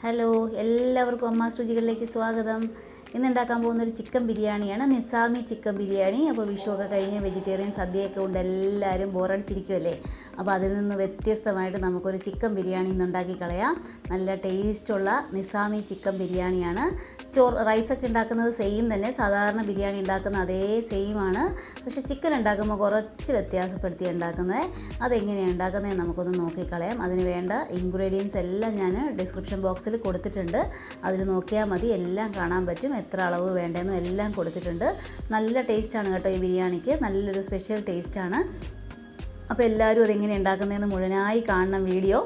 Hello, എല്ലാവർക്കും അമ്മാസ് രുചികളിലേക്ക് സ്വാഗതം. ഇന്ന് ഉണ്ടാക്കാൻ പോകുന്ന ഒരു ചിക്കൻ ബിരിയാണിയാണ്, നിസാമി ചിക്കൻ ബിരിയാണി. അപ്പോൾ വിഷുവൊക്കെ കഴിഞ്ഞ് വെജിറ്റേറിയൻ സദ്യയൊക്കെ ഉണ്ട്, എല്ലാവരും ബോറടിച്ചിരിക്കുമല്ലേ. അപ്പോൾ അതിൽ നിന്ന് വ്യത്യസ്തമായിട്ട് നമുക്കൊരു ചിക്കൻ ബിരിയാണി ഇന്ന് ഉണ്ടാക്കി കളയാം. നല്ല ടേസ്റ്റുള്ള നിസാമി ചിക്കൻ ബിരിയാണിയാണ്. റൈസൊക്കെ ഉണ്ടാക്കുന്നത് സെയിം തന്നെ, സാധാരണ ബിരിയാണി ഉണ്ടാക്കുന്ന അതേ സെയിം ആണ്. പക്ഷേ ചിക്കൻ ഉണ്ടാക്കുമ്പോൾ കുറച്ച് വ്യത്യാസപ്പെടുത്തി ഉണ്ടാക്കുന്നത്. അതെങ്ങനെയാണ് ഉണ്ടാക്കുന്നത് നമുക്കൊന്ന് നോക്കിക്കളയാം. അതിന് വേണ്ട ഇൻഗ്രീഡിയൻസ് എല്ലാം ഞാൻ ഡിസ്ക്രിപ്ഷൻ ബോക്സിൽ കൊടുത്തിട്ടുണ്ട്. അതിൽ നോക്കിയാൽ മതി, എല്ലാം കാണാൻ പറ്റും. എത്ര അളവ് വേണ്ടതെന്നും എല്ലാം കൊടുത്തിട്ടുണ്ട്. നല്ല ടേസ്റ്റാണ് കേട്ടോ ഈ ബിരിയാണിക്ക്, നല്ലൊരു സ്പെഷ്യൽ ടേസ്റ്റാണ്. അപ്പോൾ എല്ലാവരും അതെങ്ങനെ ഉണ്ടാക്കുന്നതെന്ന് മുഴുവനായി കാണണം. വീഡിയോ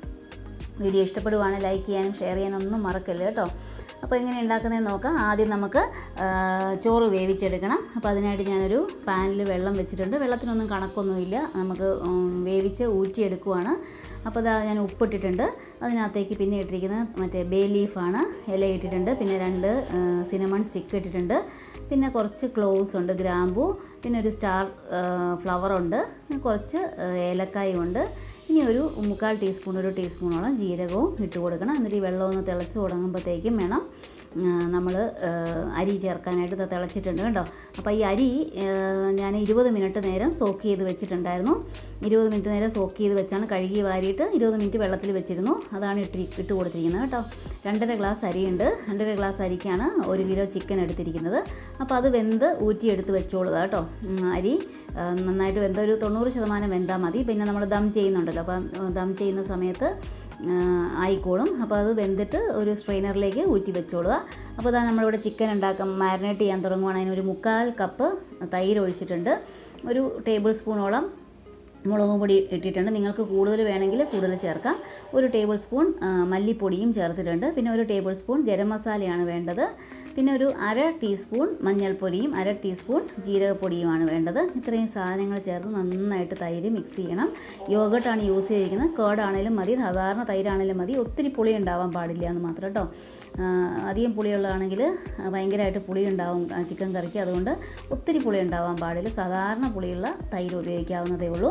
ഇഷ്ടപ്പെടുവാണെങ്കിൽ ലൈക്ക് ചെയ്യാനും ഷെയർ ചെയ്യാനും ഒന്നും മറക്കല്ലേ കേട്ടോ. അപ്പോൾ എങ്ങനെ ഉണ്ടാക്കുന്നതെന്ന് നോക്കാം. ആദ്യം നമുക്ക് ചോറ് വേവിച്ചെടുക്കണം. അപ്പോൾ അതിനായിട്ട് ഞാനൊരു പാനിൽ വെള്ളം വെച്ചിട്ടുണ്ട്. വെള്ളത്തിനൊന്നും കണക്കൊന്നുമില്ല, നമുക്ക് വേവിച്ച് ഊറ്റിയെടുക്കുവാണ്. അപ്പോൾ അതാ ഞാൻ ഉപ്പിട്ടിട്ടുണ്ട്. അതിനകത്തേക്ക് പിന്നെ ഇട്ടിരിക്കുന്നത് മറ്റേ ബേ ലീഫാണ്, ഇല ഇട്ടിട്ടുണ്ട്. പിന്നെ 2 സിനമൺ സ്റ്റിക്ക് ഇട്ടിട്ടുണ്ട്. പിന്നെ കുറച്ച് ക്ലോവ്സ് ഉണ്ട്, ഗ്രാമ്പൂ, പിന്നെ ഒരു സ്റ്റാർ ഫ്ലവറുണ്ട്, കുറച്ച് ഏലക്കായും ഉണ്ട്. ഇനി ഒരു 1/4 ടീസ്പൂൺ, 1 ടീസ്പൂണോളം ജീരകവും ഇട്ട് കൊടുക്കണം. എന്നിട്ട് ഈ വെള്ളം ഒന്ന് തിളച്ച് തുടങ്ങുമ്പോഴത്തേക്കും വേണം നമ്മൾ അരി ചേർക്കാനായിട്ട്. തിളച്ചിട്ടുണ്ട് കേട്ടോ. അപ്പോൾ ഈ അരി ഞാൻ 20 മിനിറ്റ് നേരം സോക്ക് ചെയ്ത് വെച്ചിട്ടുണ്ടായിരുന്നു. 20 മിനിറ്റ് നേരം സോക്ക് ചെയ്ത് വെച്ചാണ് കഴുകി വാരിയിട്ട് 20 മിനിറ്റ് വെള്ളത്തിൽ വെച്ചിരുന്നു. അതാണ് ഇട്ട് കൊടുത്തിരിക്കുന്നത് കേട്ടോ. 2.5 ഗ്ലാസ് അരിയുണ്ട്. 2.5 ഗ്ലാസ് അരിക്കാണ് 1 കിലോ ചിക്കൻ എടുത്തിരിക്കുന്നത്. അപ്പോൾ അത് വെന്ത് ഊറ്റിയെടുത്ത് വെച്ചോളുക കേട്ടോ. അരി നന്നായിട്ട് വെന്ത് ഒരു 90% വെന്താൽ മതി. പിന്നെ നമ്മൾ ദം ചെയ്യുന്നുണ്ടല്ലോ, അപ്പോൾ ദം ചെയ്യുന്ന സമയത്ത് ആയിക്കോളും. അപ്പോൾ അത് വെന്തിട്ട് ഒരു സ്ട്രെയിനറിലേക്ക് ഊറ്റി വെച്ചോളുക. അപ്പോൾ അതാ നമ്മളിവിടെ ചിക്കൻ മാരിനേറ്റ് ചെയ്യാൻ തുടങ്ങുവാണ്. അതിനൊരു 1/4 കപ്പ് തൈര് ഒഴിച്ചിട്ടുണ്ട്. 1 ടേബിൾ സ്പൂണോളം മുളക് പൊടി ഇട്ടിട്ടുണ്ട്. നിങ്ങൾക്ക് കൂടുതൽ വേണമെങ്കിൽ കൂടുതൽ ചേർക്കാം. 1 ടേബിൾ സ്പൂൺ മല്ലിപ്പൊടിയും ചേർത്തിട്ടുണ്ട്. പിന്നെ 1 ടേബിൾ സ്പൂൺ ഗരം മസാലയാണ് വേണ്ടത്. പിന്നെ ഒരു 1/2 ടീസ്പൂൺ മഞ്ഞൾപ്പൊടിയും 1/2 ടീസ്പൂൺ ജീരകപ്പൊടിയുമാണ് വേണ്ടത്. ഇത്രയും സാധനങ്ങൾ ചേർത്ത് നന്നായിട്ട് തൈര് മിക്സ് ചെയ്യണം. യോഗട്ടാണ് യൂസ് ചെയ്തിരിക്കുന്നത്. കേർഡാണേലും മതി, സാധാരണ തൈരാണേലും മതി. ഒത്തിരി പുളി ഉണ്ടാവാൻ പാടില്ല എന്ന് മാത്രം കേട്ടോ. അധികം പുളിയുള്ളതാണെങ്കിൽ ഭയങ്കരമായിട്ട് പുളി ഉണ്ടാവും ചിക്കൻ കറിക്ക്. അതുകൊണ്ട് ഒത്തിരി പുളി ഉണ്ടാവാൻ പാടില്ല, സാധാരണ പുളിയുള്ള തൈര് ഉപയോഗിക്കാവുന്നതേ ഉള്ളൂ.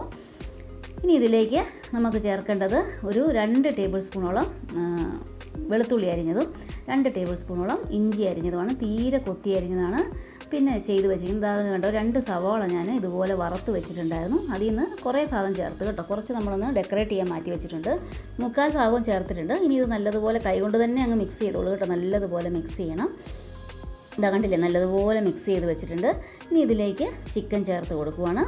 ഇനി ഇതിലേക്ക് നമുക്ക് ചേർക്കേണ്ടത് ഒരു 2 ടേബിൾ സ്പൂണോളം വെളുത്തുള്ളി അരിഞ്ഞതും 2 ടേബിൾ സ്പൂണോളം ഇഞ്ചി അരിഞ്ഞതുമാണ്. തീരെ കൊത്തി അരിഞ്ഞതാണ്. പിന്നെ ചെയ്ത് വെച്ചിരിക്കുന്നത് കണ്ടോ, 2 സവാള ഞാൻ ഇതുപോലെ വറുത്ത് വെച്ചിട്ടുണ്ടായിരുന്നു. അതിൽ നിന്ന് കുറേ ഭാഗം ചേർത്ത് കേട്ടോ. കുറച്ച് നമ്മളൊന്ന് ഡെക്കറേറ്റ് ചെയ്യാൻ മാറ്റി വെച്ചിട്ടുണ്ട്. 1/4 ഭാഗവും ചേർത്തിട്ടുണ്ട്. ഇനി ഇത് നല്ലതുപോലെ കൈകൊണ്ട് തന്നെ അങ്ങ് മിക്സ് ചെയ്തോളൂ കേട്ടോ. നല്ലതുപോലെ മിക്സ് ചെയ്യണം. ഇതാ കണ്ടില്ലേ, നല്ലതുപോലെ മിക്സ് ചെയ്ത് വെച്ചിട്ടുണ്ട്. ഇനി ഇതിലേക്ക് ചിക്കൻ ചേർത്ത് കൊടുക്കുവാണ്.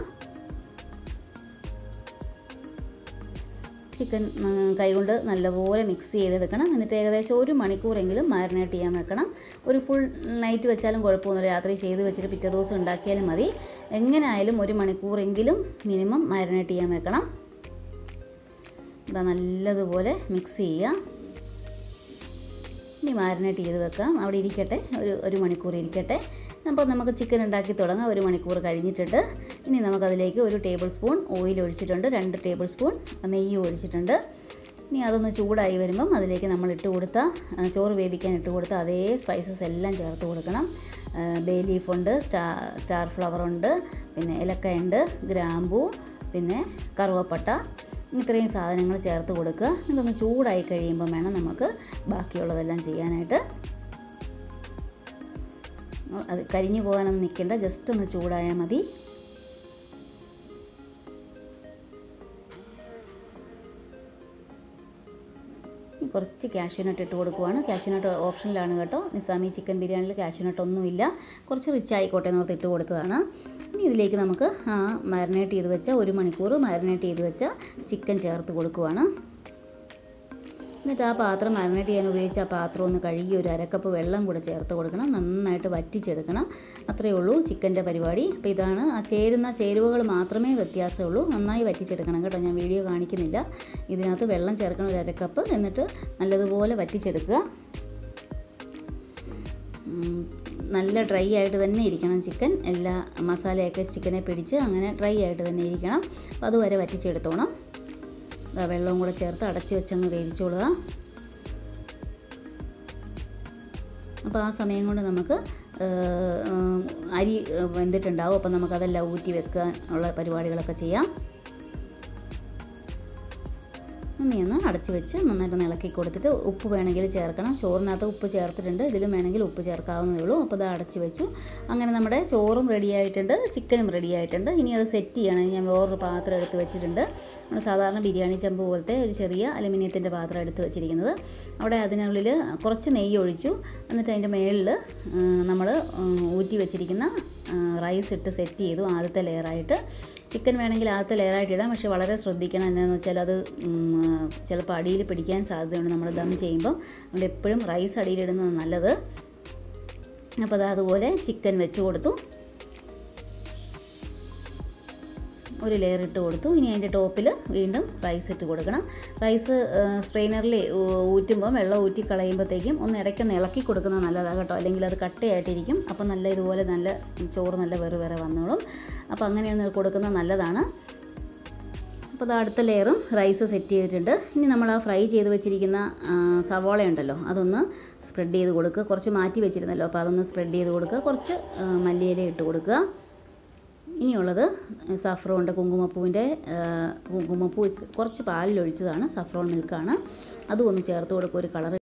ചിക്കൻ കൈകൊണ്ട് നല്ലപോലെ മിക്സ് ചെയ്തെടുക്കണം. എന്നിട്ട് ഏകദേശം 1 മണിക്കൂറെങ്കിലും മാരിനേറ്റ് ചെയ്യാൻ വെക്കണം. ഒരു ഫുൾ നൈറ്റ് വെച്ചാലും കുഴപ്പമൊന്നുമില്ല, രാത്രി ചെയ്ത് വെച്ചിട്ട് പിറ്റേ ദിവസം ഉണ്ടാക്കിയാലും മതി. എങ്ങനെയായാലും 1 മണിക്കൂറെങ്കിലും മിനിമം മാരിനേറ്റ് ചെയ്യാൻ വെക്കണം. ഇതാ നല്ലതുപോലെ മിക്സ് ചെയ്യുക. ഇനി മാരിനേറ്റ് ചെയ്ത് വെക്കാം, അവിടെ ഇരിക്കട്ടെ, ഒരു മണിക്കൂർ ഇരിക്കട്ടെ. അപ്പോൾ നമുക്ക് ചിക്കൻ ഉണ്ടാക്കി തുടങ്ങാം. 1 മണിക്കൂർ കഴിഞ്ഞിട്ടുണ്ട്. ഇനി നമുക്കതിലേക്ക് 1 ടേബിൾ സ്പൂൺ ഓയിൽ ഒഴിച്ചിട്ടുണ്ട്, 2 ടേബിൾ സ്പൂൺ നെയ്യ് ഒഴിച്ചിട്ടുണ്ട്. ഇനി അതൊന്ന് ചൂടായി വരുമ്പം അതിലേക്ക് നമ്മൾ ചോറ് വേവിക്കാൻ ഇട്ട് കൊടുത്ത അതേ സ്പൈസസ് എല്ലാം ചേർത്ത് കൊടുക്കണം. ബേ ലീഫുണ്ട്, സ്റ്റാർ ഫ്ലവറുണ്ട്, പിന്നെ ഏലക്കയുണ്ട്, ഗ്രാമ്പൂ, പിന്നെ കറുവപ്പട്ട, ഇത്രയും സാധനങ്ങൾ ചേർത്ത് കൊടുക്കുക. ഇതൊന്ന് ചൂടായി കഴിയുമ്പോൾ വേണം നമുക്ക് ബാക്കിയുള്ളതെല്ലാം ചെയ്യാനായിട്ട്. അത് കരിഞ്ഞു പോകാനൊന്നും നിൽക്കേണ്ട, ജസ്റ്റ് ഒന്ന് ചൂടായാൽ മതി. കുറച്ച് കാഷ്യൂനട്ട് ഇട്ട് കൊടുക്കുവാണ്. കാഷ്യൂനട്ട് ഓപ്ഷനിലാണ് കേട്ടോ. നിസാമി ചിക്കൻ ബിരിയാണിയിൽ കാഷ്യൂനട്ട് ഒന്നുമില്ല, കുറച്ച് റിച്ച് ആയിക്കോട്ടെ എന്നോർത്ത് ഇട്ട് കൊടുത്തതാണ്. ഇനി ഇതിലേക്ക് നമുക്ക് മാരിനേറ്റ് ചെയ്ത് വെച്ച 1 മണിക്കൂർ മാരിനേറ്റ് ചെയ്ത് വെച്ച ചിക്കൻ ചേർത്ത് കൊടുക്കുവാണ്. എന്നിട്ട് ആ പാത്രം മാരിനേറ്റ് ചെയ്യാൻ ഉപയോഗിച്ച ആ പാത്രം ഒന്ന് കഴുകി 1/2 കപ്പ് വെള്ളം കൂടെ ചേർത്ത് കൊടുക്കണം. നന്നായിട്ട് വറ്റിച്ചെടുക്കണം. അത്രയേ ഉള്ളൂ ചിക്കൻ്റെ പരിപാടി. അപ്പോൾ ഇതാണ് ആ ചേരുവകൾ മാത്രമേ വ്യത്യാസമുള്ളൂ. നന്നായി വറ്റിച്ചെടുക്കണം കേട്ടോ. ഞാൻ വീഡിയോ കാണിക്കുന്നില്ല. ഇതിനകത്ത് വെള്ളം ചേർക്കണം 1/2 കപ്പ്. എന്നിട്ട് നല്ലതുപോലെ വറ്റിച്ചെടുക്കുക. നല്ല ഡ്രൈ ആയിട്ട് തന്നെ ഇരിക്കണം ചിക്കൻ. എല്ലാ മസാലയൊക്കെ ചിക്കനെ പിടിച്ച് അങ്ങനെ ഡ്രൈ ആയിട്ട് തന്നെ ഇരിക്കണം. അപ്പോൾ അതുവരെ വറ്റിച്ചെടുത്തോണം. വെള്ളവും കൂടെ ചേർത്ത് അടച്ച് വെച്ചങ്ങ് വേവിച്ചോളുക. അപ്പോൾ ആ സമയം കൊണ്ട് നമുക്ക് അരി വെന്തിട്ടുണ്ടാവും. അപ്പോൾ നമുക്കതെല്ലാം ഊറ്റി വെക്കാൻ ഉള്ള പരിപാടികളൊക്കെ ചെയ്യാം. ഒന്ന് അടച്ച് വെച്ച് നന്നായിട്ട് ഇളക്കി കൊടുത്തിട്ട് ഉപ്പ് വേണമെങ്കിൽ ചേർക്കണം. ചോറിനകത്ത് ഉപ്പ് ചേർത്തിട്ടുണ്ട്, ഇതിലും വേണമെങ്കിൽ ഉപ്പ് ചേർക്കാവുന്നതേ ഉള്ളൂ. അപ്പോൾ അത് അടച്ച് വെച്ചു. അങ്ങനെ നമ്മുടെ ചോറും റെഡി ആയിട്ടുണ്ട്, ചിക്കനും റെഡി ആയിട്ടുണ്ട്. ഇനി അത് സെറ്റ് ചെയ്യണം. ഞാൻ വേറൊരു പാത്രം എടുത്ത് വെച്ചിട്ടുണ്ട്. നമ്മൾ സാധാരണ ബിരിയാണി ചെമ്പ് പോലത്തെ ഒരു ചെറിയ അലുമിനിയത്തിൻ്റെ പാത്രം എടുത്ത് വെച്ചിരിക്കുന്നത്. അവിടെ അതിനുള്ളിൽ കുറച്ച് നെയ്യ് ഒഴിച്ചു. എന്നിട്ട് അതിൻ്റെ മുകളിൽ നമ്മൾ ഊറ്റി വെച്ചിരിക്കുന്ന റൈസ് ഇട്ട് സെറ്റ് ചെയ്തു. ആദ്യത്തെ ലെയറായിട്ട് ചിക്കൻ വേണമെങ്കിൽ ആദ്യത്തെ ലെയറായിട്ട് ഇടാം. പക്ഷേ വളരെ ശ്രദ്ധിക്കണം. എന്താണെന്ന് വെച്ചാൽ അത് ചിലപ്പോൾ അടിയിൽ പിടിക്കാൻ സാധ്യതയുണ്ട് നമ്മൾ ദം ചെയ്യുമ്പം. അതുകൊണ്ട് എപ്പോഴും റൈസ് അടിയിലിടുന്നത് നല്ലത്. അപ്പോൾ അതുപോലെ ചിക്കൻ വെച്ച് കൊടുത്തു, ഒരു ലെയർ ഇട്ട് കൊടുത്തു. ഇനി അതിൻ്റെ ടോപ്പിൽ വീണ്ടും റൈസ് ഇട്ട് കൊടുക്കണം. റൈസ് സ്ട്രെയിനറിൽ ഊറ്റുമ്പം വെള്ളം ഊറ്റി കളയുമ്പോഴത്തേക്കും ഒന്ന് ഇടയ്ക്കൊന്ന് ഇളക്കി കൊടുക്കുന്നത് നല്ലതാണ് കേട്ടോ, അല്ലെങ്കിൽ അത് കട്ടയായിട്ടിരിക്കും. അപ്പോൾ നല്ല ഇതുപോലെ നല്ല ചോറ് നല്ല വേറെ വന്നോളും. അപ്പോൾ അങ്ങനെയൊന്ന് കൊടുക്കുന്നത് നല്ലതാണ്. അപ്പോൾ അടുത്ത ലെയറും റൈസ് സെറ്റ് ചെയ്തിട്ടുണ്ട്. ഇനി നമ്മൾ ആ ഫ്രൈ ചെയ്ത് വെച്ചിരിക്കുന്ന സവാള ഉണ്ടല്ലോ, അതൊന്ന് സ്പ്രെഡ് ചെയ്ത് കൊടുക്കുക. കുറച്ച് മാറ്റി വെച്ചിരുന്നല്ലോ, അപ്പോൾ അതൊന്ന് സ്പ്രെഡ് ചെയ്ത് കൊടുക്കുക. കുറച്ച് മല്ലിയില ഇട്ട് കൊടുക്കുക. ഇനിയുള്ളത് സഫ്രോണിൻ്റെ കുങ്കുമപ്പൂ കുറച്ച് പാലിലൊഴിച്ചതാണ്, സഫ്രോൺ മിൽക്കാണ്. അതും ഒന്ന് ചേർത്ത് കൊടുക്കുക. ഒരു കളർ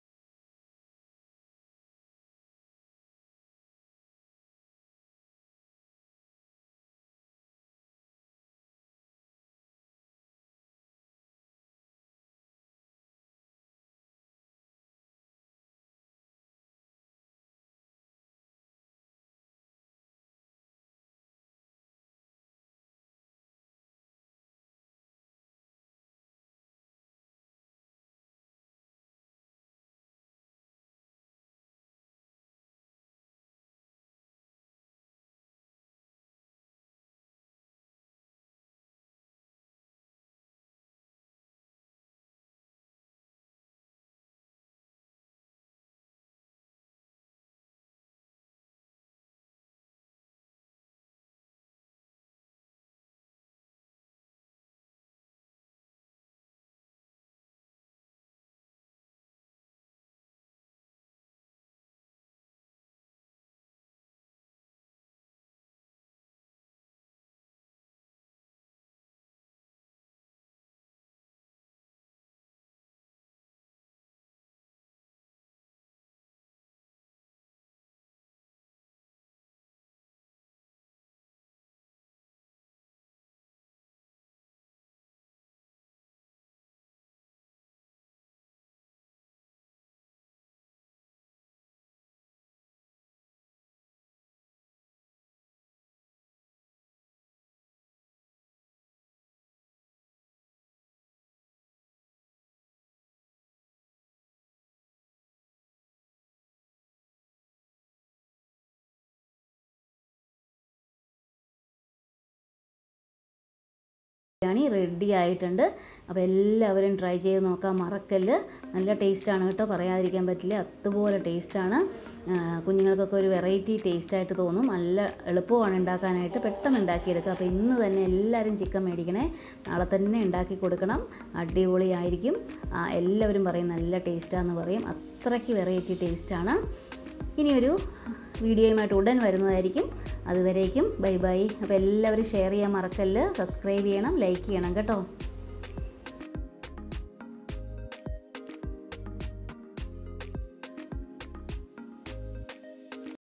ബിരിയാണി റെഡി ആയിട്ടുണ്ട്. അപ്പോൾ എല്ലാവരും ട്രൈ ചെയ്ത് നോക്കാൻ മറക്കല്ല്. നല്ല ടേസ്റ്റാണ് കേട്ടോ, പറയാതിരിക്കാൻ പറ്റില്ല, അതുപോലെ ടേസ്റ്റാണ്. കുഞ്ഞുങ്ങൾക്കൊക്കെ ഒരു വെറൈറ്റി ടേസ്റ്റായിട്ട് തോന്നും. നല്ല എളുപ്പമാണ് ഉണ്ടാക്കാനായിട്ട്, പെട്ടെന്ന് ഉണ്ടാക്കിയെടുക്കുക. അപ്പോൾ ഇന്ന് തന്നെ എല്ലാവരും ചിക്കൻ മേടിക്കണേ, നാളെ തന്നെ ഉണ്ടാക്കി കൊടുക്കണം. അടിപൊളിയായിരിക്കും. എല്ലാവരും പറയും നല്ല ടേസ്റ്റാണെന്ന് പറയും, അത്രയ്ക്ക് വെറൈറ്റി ടേസ്റ്റാണ്. ഇനിയൊരു വീഡിയോയുമായിട്ട് ഉടൻ വരുന്നതായിരിക്കും. അതുവരേക്കും ബൈ ബൈ. അപ്പോൾ എല്ലാവരും ഷെയർ ചെയ്യാൻ മറക്കല്ല്, സബ്സ്ക്രൈബ് ചെയ്യണം, ലൈക്ക് ചെയ്യണം കേട്ടോ.